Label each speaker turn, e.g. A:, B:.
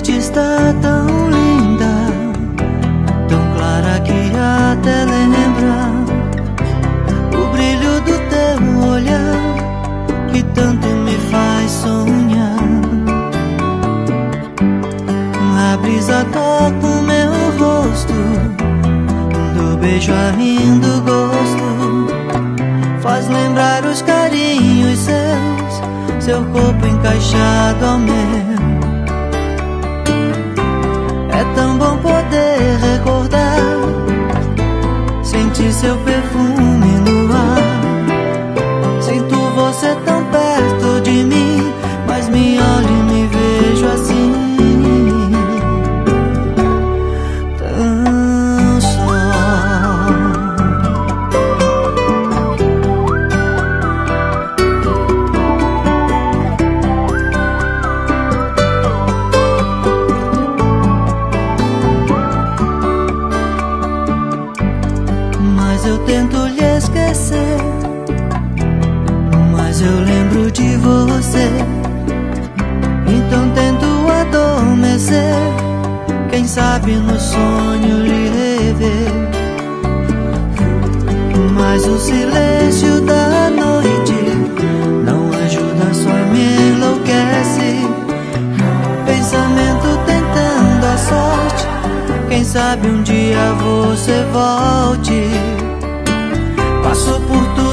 A: noite está tão linda, tão clara que até lembra o brilho do teu olhar, que tanto me faz sonhar. A brisa toca o meu rosto, do beijo ainda o gosto, faz lembrar os carinhos seus, seu corpo encaixado ao meu. É tão bom poder recordar, sentir seu perfume no ar. Sinto você tão perto de mim, mas me olho e me vejo assim, tão só. Mas eu tento lhe esquecer, mas eu lembro de você. Então tento adormecer, quem sabe no sonho lhe rever. Mas o silêncio da noite não ajuda, só me enlouquece. Pensamento tentando a sorte, quem sabe um dia você volte. Passo por tudo